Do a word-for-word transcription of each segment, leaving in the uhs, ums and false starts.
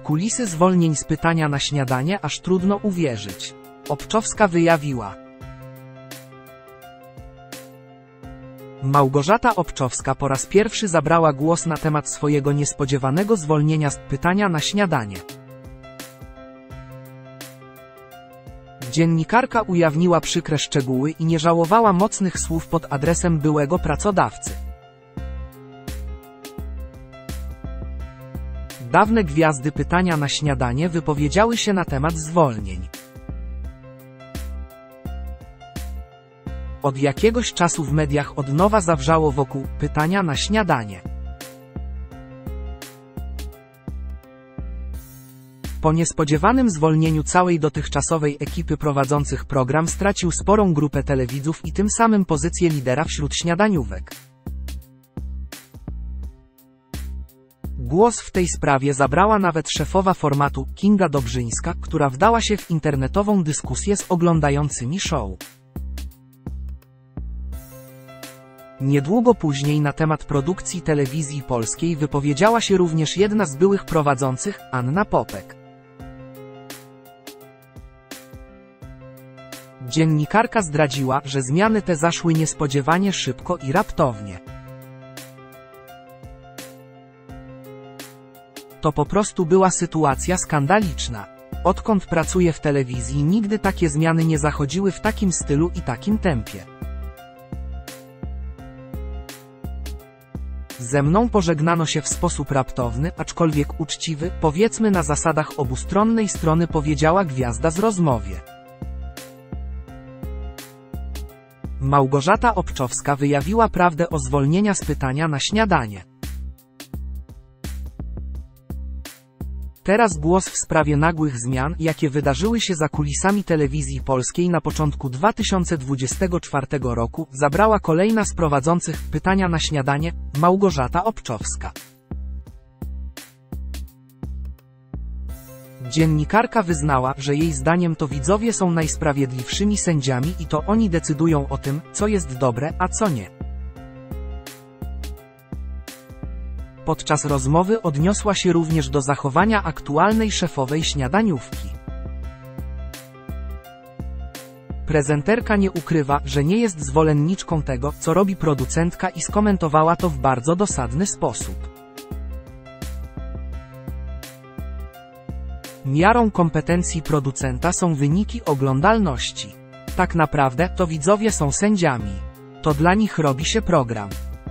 kulisy zwolnień z pytania na śniadanie aż trudno uwierzyć. Obczowska wyjawiła. Małgorzata Obczowska po raz pierwszy zabrała głos na temat swojego niespodziewanego zwolnienia z pytania na śniadanie. Dziennikarka ujawniła przykre szczegóły i nie żałowała mocnych słów pod adresem byłego pracodawcy. Dawne gwiazdy pytania na śniadanie wypowiedziały się na temat zwolnień. Od jakiegoś czasu w mediach od nowa zawrzało wokół pytania na śniadanie. Po niespodziewanym zwolnieniu całej dotychczasowej ekipy prowadzących program stracił sporą grupę telewidzów i tym samym pozycję lidera wśród śniadaniówek. Głos w tej sprawie zabrała nawet szefowa formatu, Kinga Dobrzyńska, która wdała się w internetową dyskusję z oglądającymi show. Niedługo później na temat produkcji telewizji polskiej wypowiedziała się również jedna z byłych prowadzących, Anna Popek. Dziennikarka zdradziła, że zmiany te zaszły niespodziewanie szybko i raptownie. To po prostu była sytuacja skandaliczna. Odkąd pracuję w telewizji, nigdy takie zmiany nie zachodziły w takim stylu i takim tempie. Ze mną pożegnano się w sposób raptowny, aczkolwiek uczciwy, powiedzmy na zasadach obustronnej strony, powiedziała gwiazda z rozmowie. Małgorzata Obczowska wyjawiła prawdę o zwolnienia z pytania na śniadanie. Teraz głos w sprawie nagłych zmian, jakie wydarzyły się za kulisami telewizji polskiej na początku dwa tysiące dwudziestego czwartego roku, zabrała kolejna z prowadzących pytania na śniadanie, Małgorzata Obczowska. Dziennikarka wyznała, że jej zdaniem to widzowie są najsprawiedliwszymi sędziami i to oni decydują o tym, co jest dobre, a co nie. Podczas rozmowy odniosła się również do zachowania aktualnej szefowej śniadaniówki. Prezenterka nie ukrywa, że nie jest zwolenniczką tego, co robi producentka, i skomentowała to w bardzo dosadny sposób. Miarą kompetencji producenta są wyniki oglądalności. Tak naprawdę to widzowie są sędziami. To dla nich robi się program.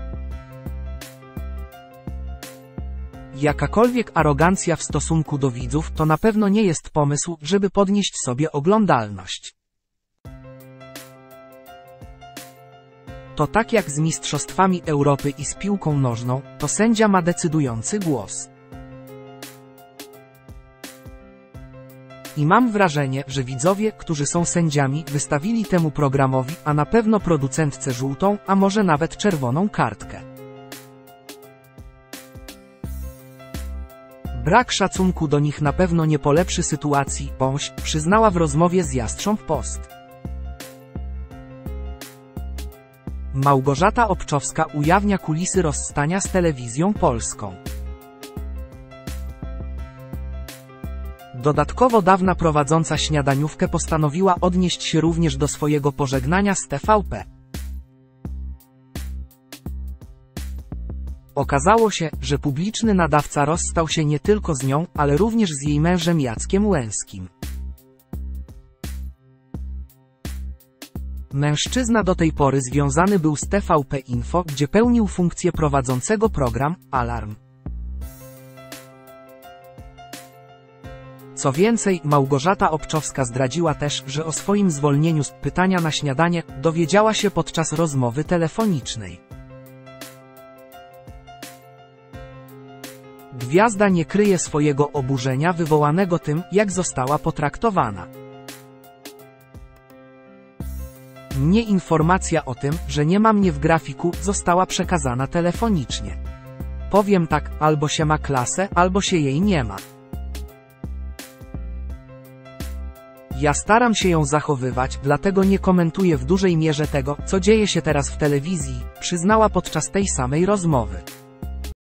Jakakolwiek arogancja w stosunku do widzów to na pewno nie jest pomysł, żeby podnieść sobie oglądalność. To tak jak z mistrzostwami Europy i z piłką nożną, to sędzia ma decydujący głos. I mam wrażenie, że widzowie, którzy są sędziami, wystawili temu programowi, a na pewno producentce żółtą, a może nawet czerwoną kartkę. Brak szacunku do nich na pewno nie polepszy sytuacji, Bąś przyznała w rozmowie z Jastrząb Post. Małgorzata Obczowska ujawnia kulisy rozstania z telewizją polską. Dodatkowo dawna prowadząca śniadaniówkę postanowiła odnieść się również do swojego pożegnania z T V P. Okazało się, że publiczny nadawca rozstał się nie tylko z nią, ale również z jej mężem Jackiem Łęskim. Mężczyzna do tej pory związany był z T V P Info, gdzie pełnił funkcję prowadzącego program Alarm. Co więcej, Małgorzata Obczowska zdradziła też, że o swoim zwolnieniu z pytania na śniadanie dowiedziała się podczas rozmowy telefonicznej. Gwiazda nie kryje swojego oburzenia wywołanego tym, jak została potraktowana. Mnie informacja o tym, że nie ma mnie w grafiku, została przekazana telefonicznie. Powiem tak, albo się ma klasę, albo się jej nie ma. Ja staram się ją zachowywać, dlatego nie komentuję w dużej mierze tego, co dzieje się teraz w telewizji, przyznała podczas tej samej rozmowy.